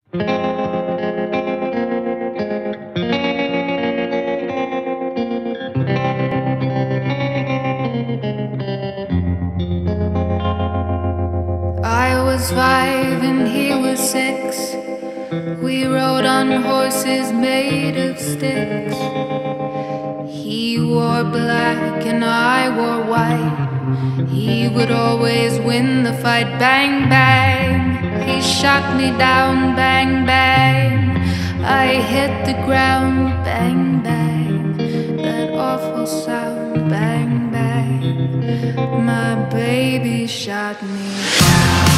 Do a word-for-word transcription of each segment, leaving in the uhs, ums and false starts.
I was five and he was six. We rode on horses made of sticks. He wore black and I wore white. He would always win the fight. Bang, bang. He shot me down. Bang, bang. I hit the ground. Bang, bang. That awful sound. Bang, bang. My baby shot me down.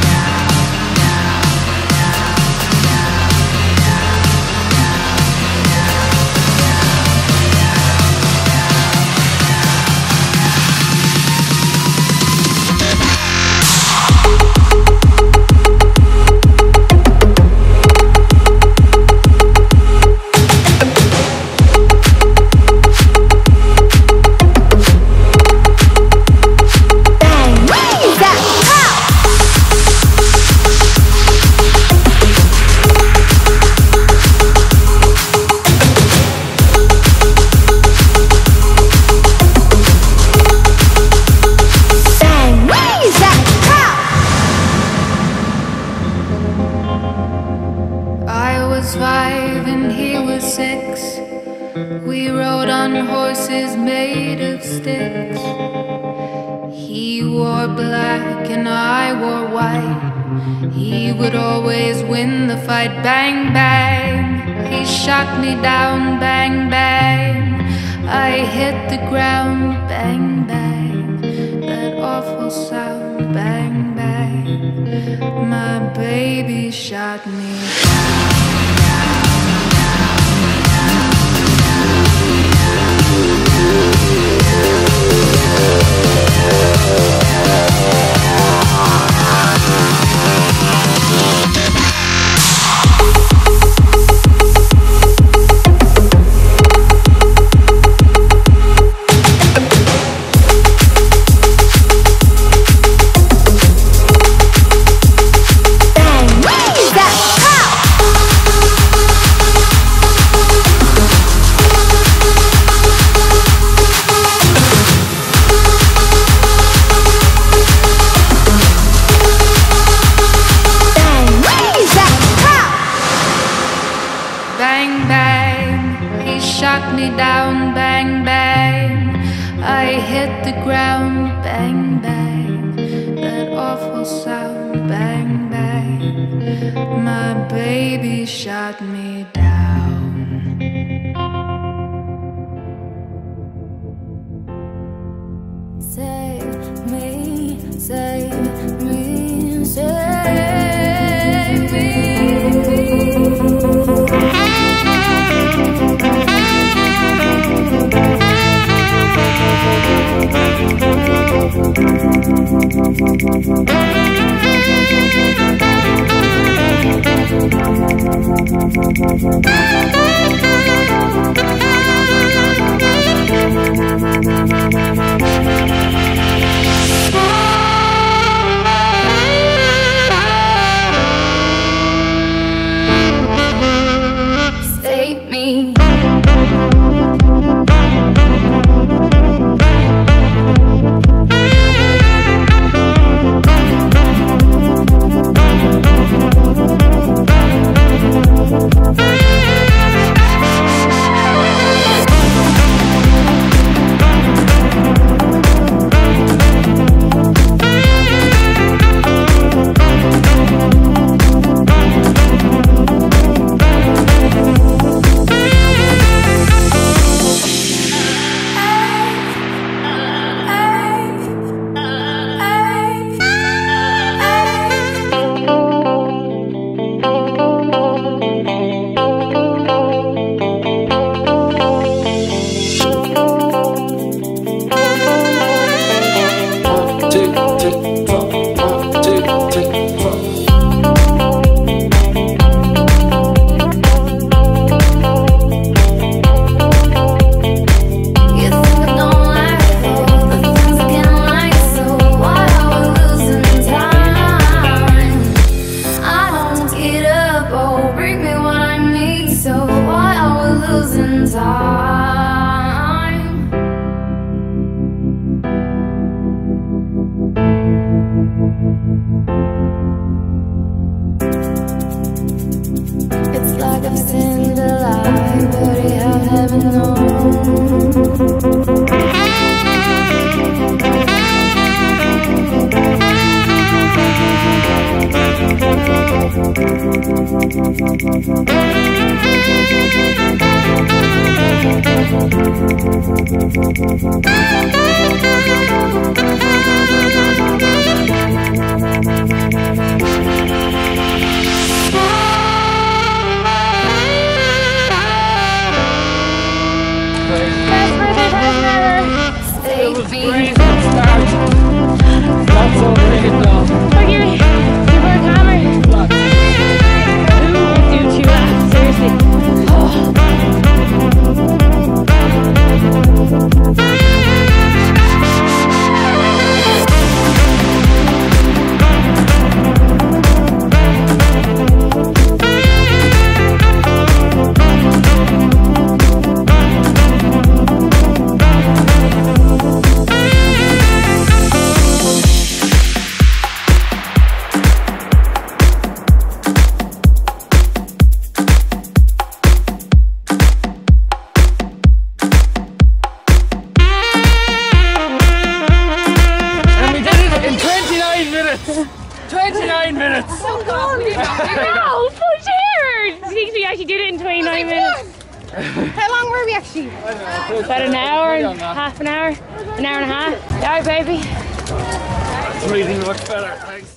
Five and he was six. We rode on horses made of sticks. He wore black and I wore white. He would always win the fight. Bang, bang. He shot me down. Bang, bang. I hit the ground. Bang, bang. That awful sound. Bang, bang. My baby shot me down. Bang, bang, he shot me down. Bang, bang, I hit the ground. Bang, bang, that awful sound. Bang, bang, my baby shot me down. Save me, save me, save me. Save me. Oh, bring me what I need, so why are we losing time? It's like I've seen the light, but I haven't known. It was great start. Not so great though. Look at me. You work hammer. Who would do two laps? Seriously. Oh. twenty-nine minutes! So cool! Wow, for sure! Do you think we actually did it in twenty-nine minutes? How long were we actually? About an hour and half an hour? An hour and a half? Alright, baby. It's breathing much better, thanks.